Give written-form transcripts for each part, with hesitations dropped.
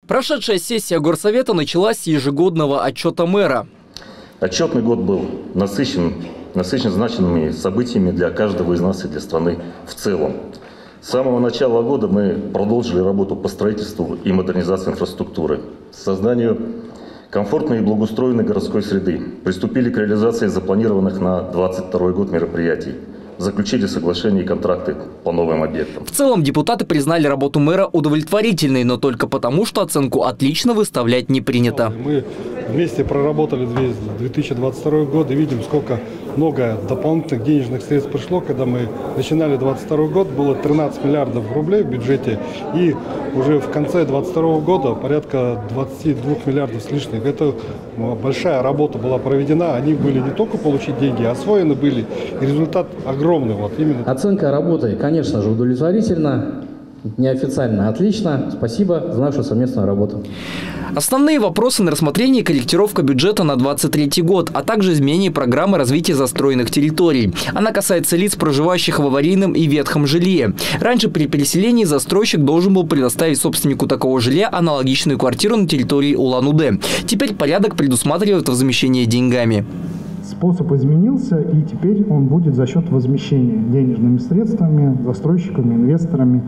Прошедшая сессия Горсовета началась с ежегодного отчета мэра. Отчетный год был насыщен значимыми событиями для каждого из нас и для страны в целом. С самого начала года мы продолжили работу по строительству и модернизации инфраструктуры, созданию комфортной и благоустроенной городской среды, приступили к реализации запланированных на 2022 год мероприятий, заключили соглашения и контракты по новым объектам. В целом депутаты признали работу мэра удовлетворительной, но только потому, что оценку «отлично» выставлять не принято. Мы вместе проработали 2022 год и видим, сколько много дополнительных денежных средств пришло. Когда мы начинали 2022 год, было 13 миллиардов рублей в бюджете, и уже в конце 2022 года порядка 22 миллиардов с лишним. Это большая работа была проведена. Они были не только получить деньги, а освоены были. И результат огромный. Вот именно. Оценка работы, конечно же, удовлетворительна. Неофициально отлично. Спасибо за нашу совместную работу. Основные вопросы на рассмотрение – корректировка бюджета на 2023 год, а также изменение программы развития застроенных территорий. Она касается лиц, проживающих в аварийном и ветхом жилье. Раньше при переселении застройщик должен был предоставить собственнику такого жилья аналогичную квартиру на территории Улан-Удэ. Теперь порядок предусматривает возмещение деньгами. Способ изменился, и теперь он будет за счет возмещения денежными средствами, застройщиками, инвесторами,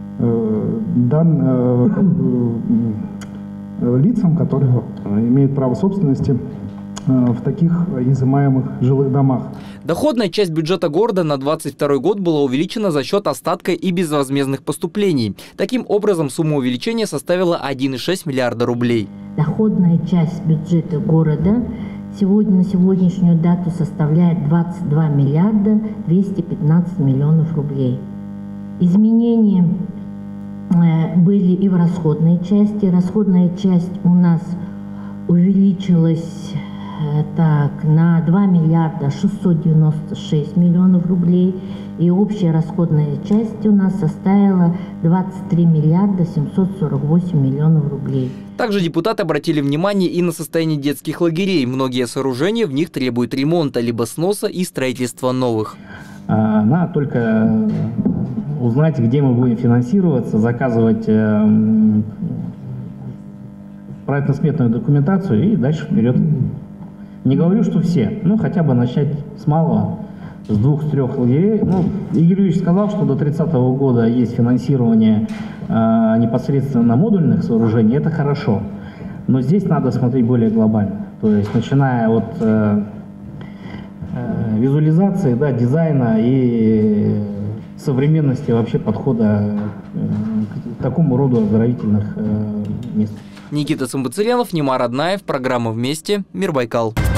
лицам, которые имеют право собственности в таких изымаемых жилых домах. Доходная часть бюджета города на 2022 год была увеличена за счет остатка и безвозмездных поступлений. Таким образом, сумма увеличения составила 1,6 миллиарда рублей. Доходная часть бюджета города на сегодняшнюю дату составляет 22 миллиарда 215 миллионов рублей. Изменения были и в расходной части. Расходная часть у нас увеличилась на 2 миллиарда 696 миллионов рублей. И общая расходная часть у нас составила 23 миллиарда 748 миллионов рублей. Также депутаты обратили внимание и на состояние детских лагерей. Многие сооружения в них требуют ремонта, либо сноса и строительства новых. Надо только узнать, где мы будем финансироваться, заказывать проектно-сметную документацию и дальше вперед. Не говорю, что все, но хотя бы начать с малого, с 2-3 лагерей. Игорь Юрьевич сказал, что до 30 года есть финансирование непосредственно модульных сооружений. Это хорошо, но здесь надо смотреть более глобально. То есть начиная от визуализации, дизайна и современности вообще подхода к такому роду оздоровительных мест. Никита Самбацырянов, Немар Аднаев, программа «Вместе», Мир Байкал.